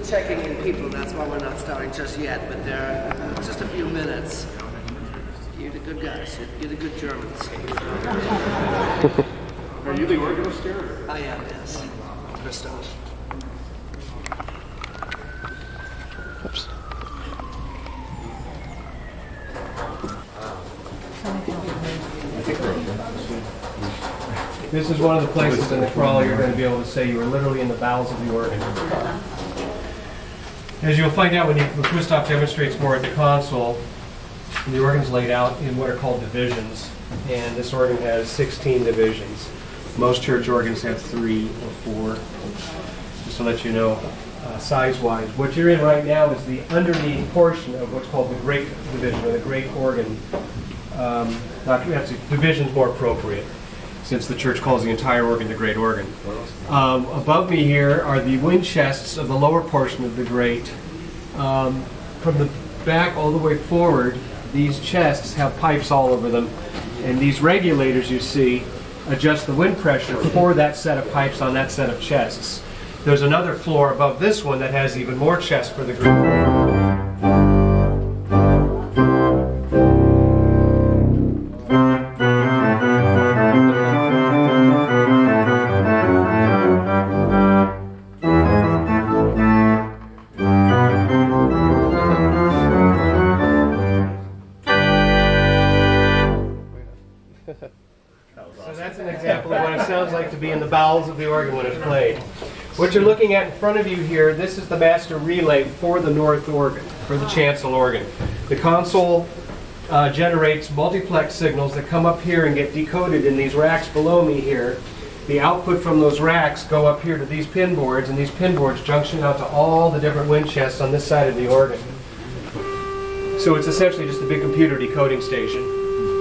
checking in people, that's why we're not starting just yet, but there are just a few minutes. You're the good guys, you're the good Germans. Are you the organist here? I am, yes. Christoph. Oops. This is one of the places in the crawl you're going to be able to say you were literally in the bowels of the organ. As you'll find out when Christoph demonstrates more at the console, the organ's laid out in what are called divisions, and this organ has 16 divisions. Most church organs have 3 or 4, just to let you know size-wise. What you're in right now is the underneath portion of what's called the great division, or the great organ. Division's more appropriate, since the church calls the entire organ the great organ. Above me here are the wind chests of the lower portion of the great. From the back all the way forward, these chests have pipes all over them, and these regulators you see adjust the wind pressure for that set of pipes on that set of chests. There's another floor above this one that has even more chests for the great. So that's an example of what it sounds like to be in the bowels of the organ when it's played. What you're looking at in front of you here, this is the master relay for the north organ, for the chancel organ. The console generates multiplex signals that come up here and get decoded in these racks below me here. The output from those racks go up here to these pin boards, and these pin boards junction out to all the different wind chests on this side of the organ. So it's essentially just a big computer decoding station.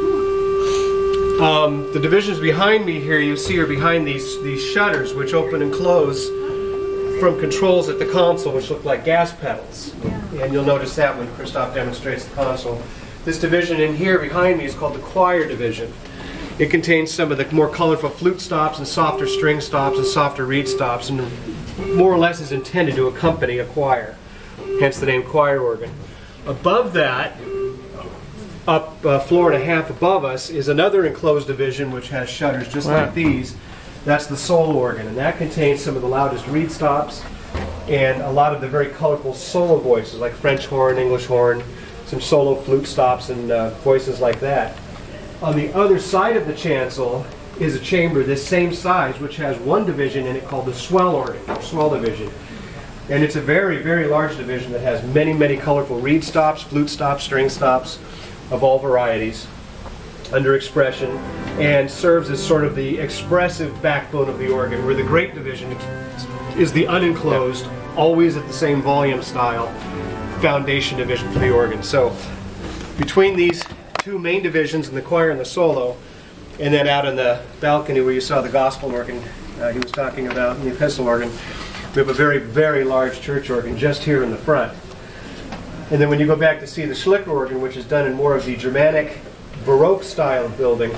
The divisions behind me here you see are behind these shutters, which open and close from controls at the console, which look like gas pedals. And you'll notice that when Christoph demonstrates the console. This division in here behind me is called the choir division. It contains some of the more colorful flute stops and softer string stops and softer reed stops, and more or less is intended to accompany a choir, hence the name choir organ. Above that, up a floor and a half above us, is another enclosed division which has shutters just like these. That's the solo organ, and that contains some of the loudest reed stops and a lot of the very colorful solo voices like French horn, English horn, some solo flute stops and voices like that. On the other side of the chancel is a chamber this same size which has one division in it called the swell organ, or swell division. And it's a very, very large division that has many, many colorful reed stops, flute stops, string stops of all varieties under expression, and serves as sort of the expressive backbone of the organ, where the great division is the unenclosed, always at the same volume style, foundation division for the organ. So between these two main divisions, in the choir and the solo, and then out in the balcony where you saw the gospel organ he was talking about, and the epistle organ, we have a very, very large church organ just here in the front. And then when you go back to see the Schlicker organ, which is done in more of the Germanic Baroque style of building,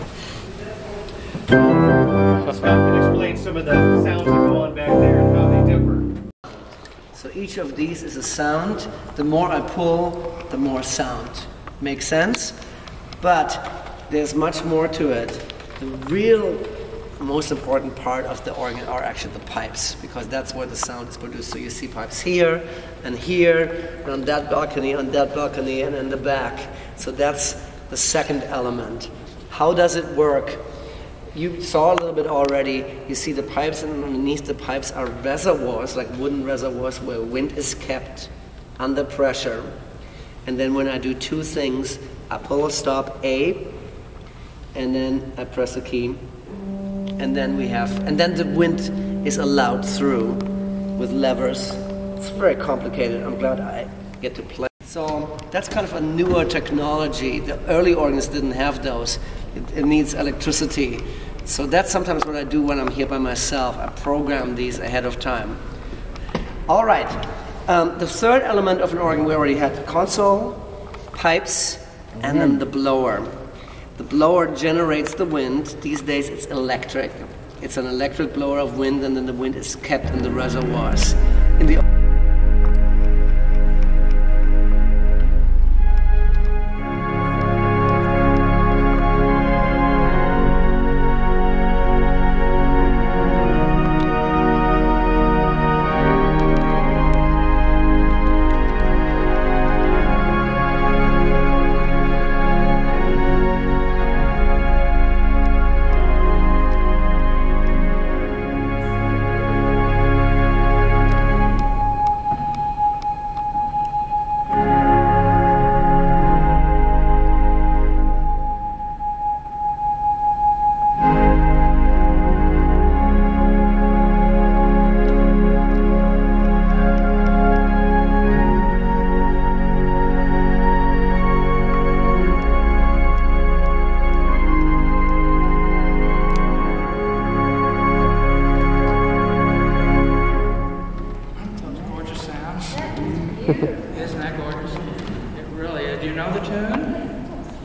Scott can explain some of the sounds that go on back there and how they differ. So each of these is a sound. The more I pull, the more sound. Makes sense? But there's much more to it. The real most important part of the organ are actually the pipes, because that's where the sound is produced. So you see pipes here, and on that balcony, and in the back. So that's the second element. How does it work? You saw a little bit already. You see the pipes, and underneath the pipes are reservoirs, like wooden reservoirs, where wind is kept under pressure. And then when I do two things, I pull a stop A, and then I press a key. And then the wind is allowed through with levers. It's very complicated. I'm glad I get to play. So that's kind of a newer technology. The early organs didn't have those. It needs electricity. So that's sometimes what I do when I'm here by myself. I program these ahead of time. All right. The third element of an organ, we already had the console, pipes, and then the blower. The blower generates the wind. These days it's electric. It's an electric blower of wind, and then the wind is kept in the reservoirs. In the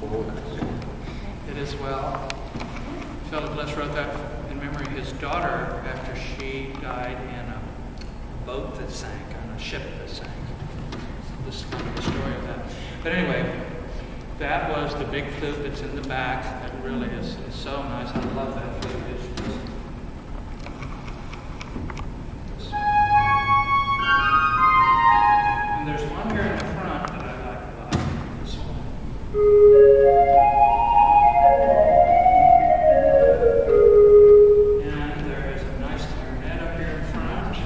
It is well. Philip Bliss wrote that in memory of his daughter after she died in a boat that sank, on a ship that sank. This is kind of the story of that. But anyway, that was the big flute that's in the back. That really is so nice. I love that flute. And there's one here in the front that I like a lot. This one. And there is a nice clarinet up here in front.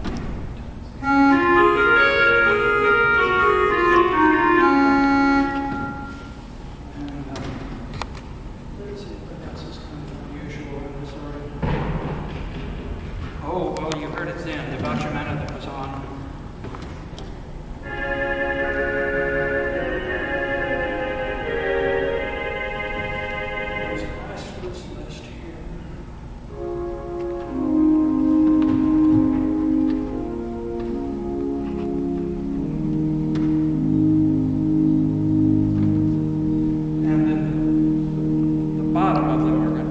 Oh, you heard it then, the Bacciamento that was on. There's a nice flutes list here. And then the bottom of the organ.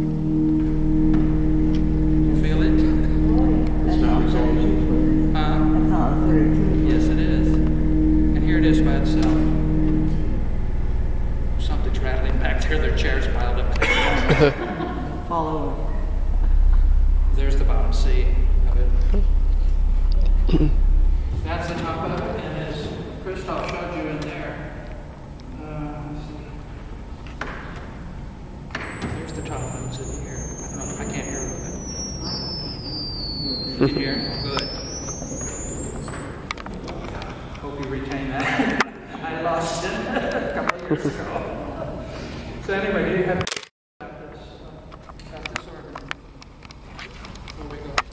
Yes, it is. And here it is by itself. Something's rattling back there. There are chairs piled up there. Fall over. There's the bottom C of it. That's the top of it, and as Christoph showed you in there, let's see. There's the top notes in here. I don't know, I can't hear it. You can hear? Good. Hope you retain that. I lost it a couple of years ago. So anyway, do you have about this organ before we go?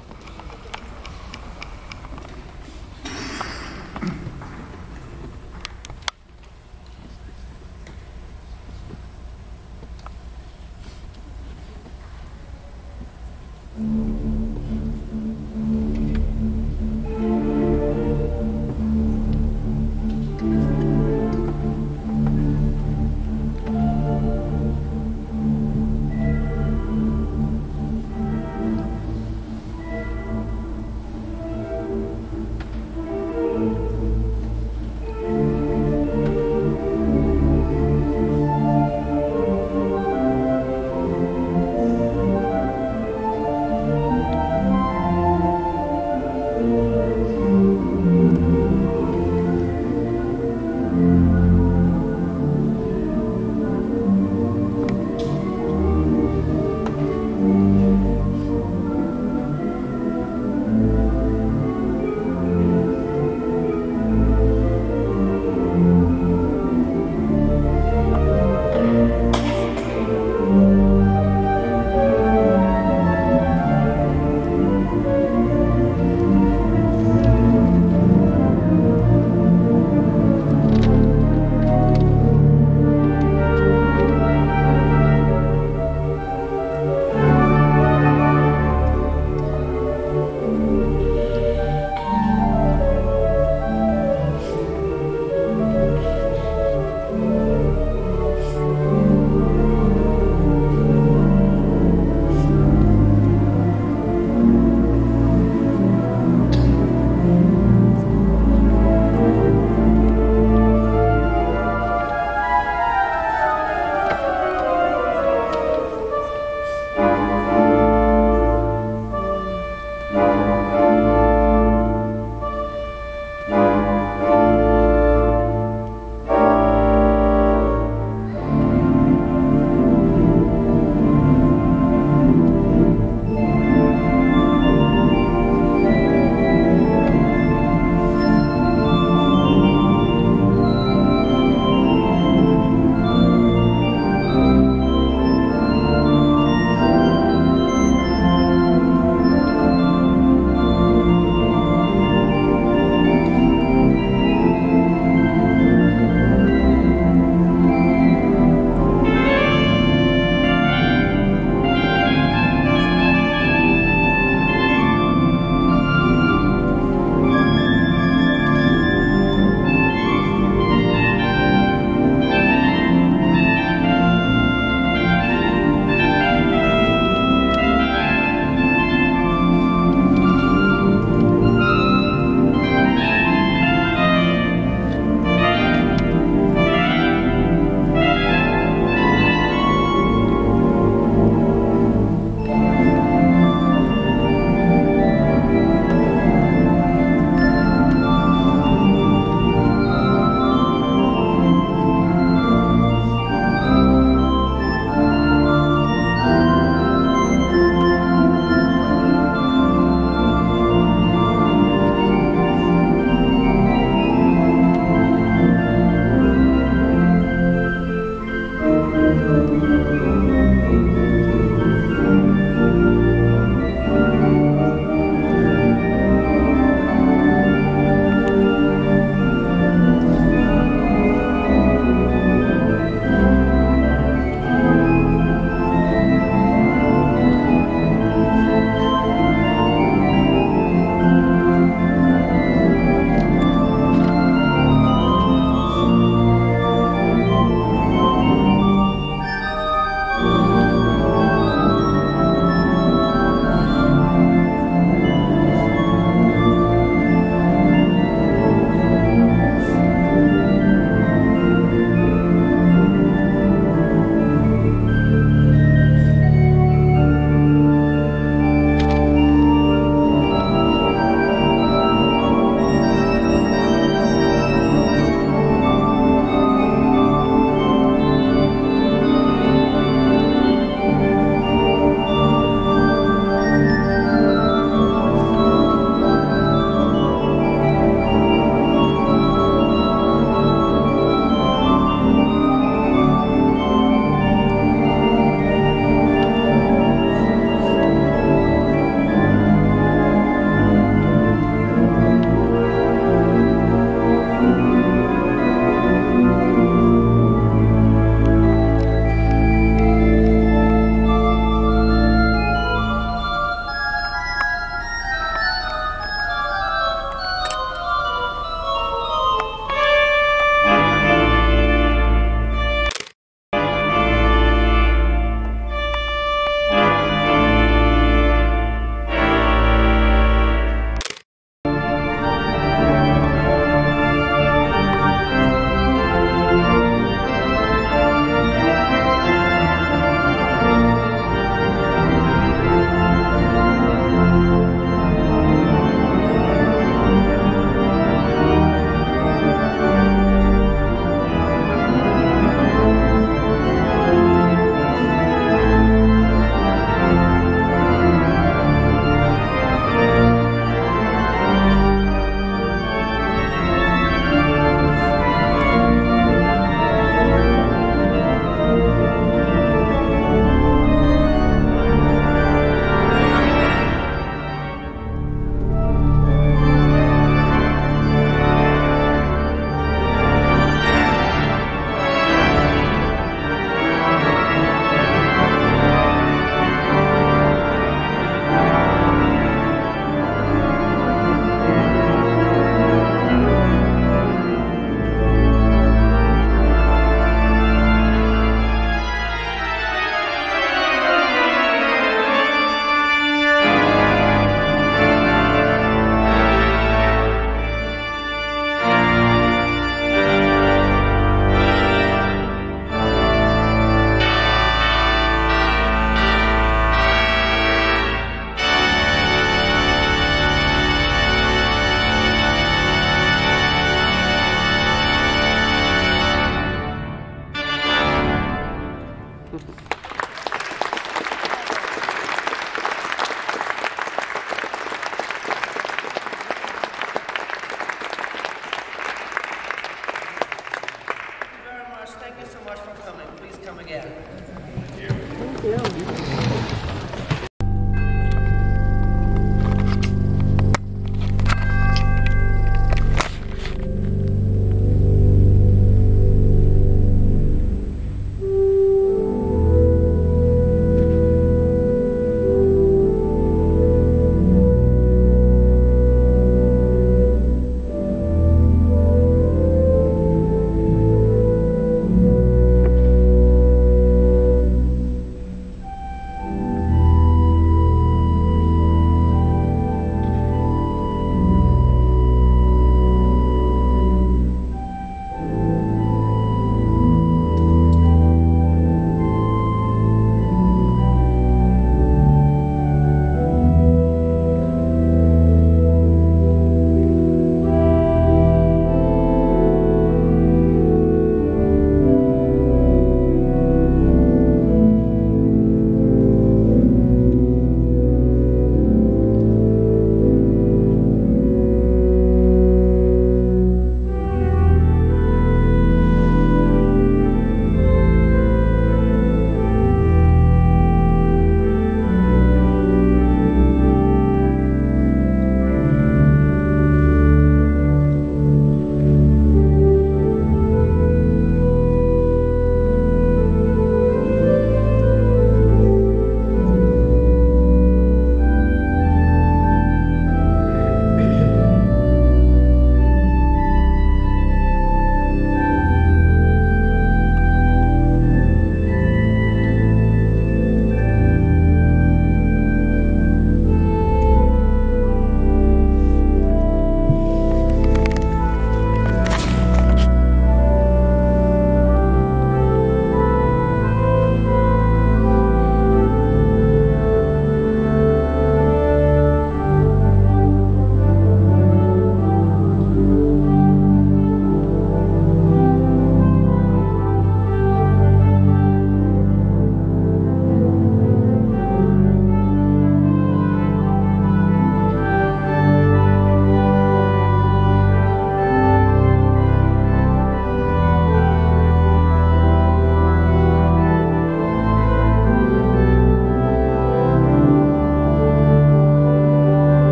very much. Thank you so much for coming. Please come again.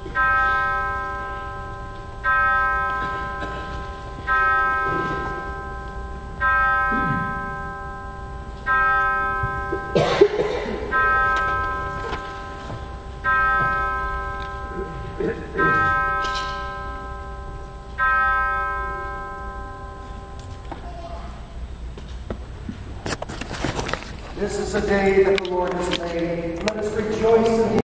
This is a day that the Lord has made. Let us rejoice in